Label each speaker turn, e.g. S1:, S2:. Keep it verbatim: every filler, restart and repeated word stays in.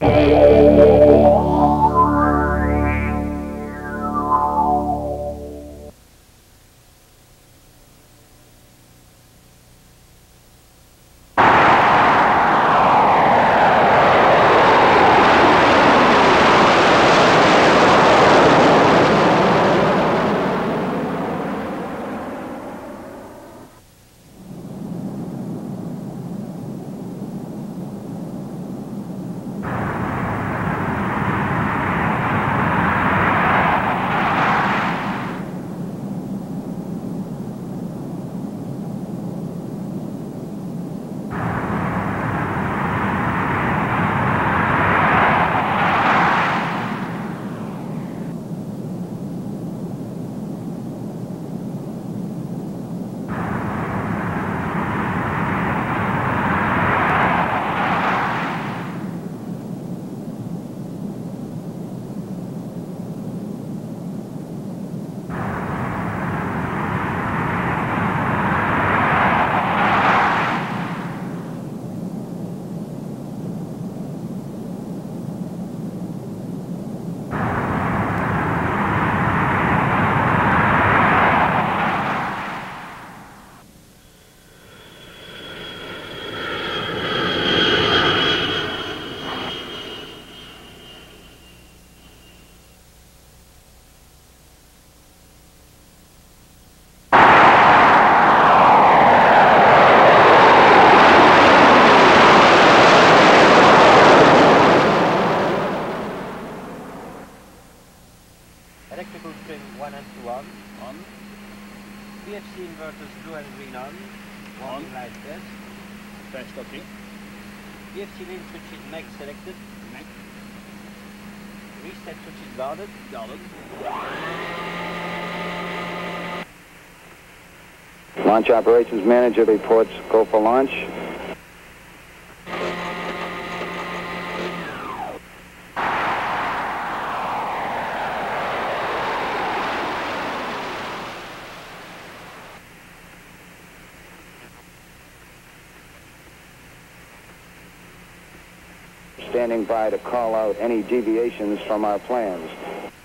S1: Electrical string one and two on. On. V F C inverters blue and green on. Warning on. Light test.
S2: Test, okay.
S1: V F C link switch is mag selected.
S2: Mag.
S1: Reset switch is guarded.
S2: Guarded.
S3: Launch Operations Manager reports go for launch. Standing by to call out any deviations from our plans.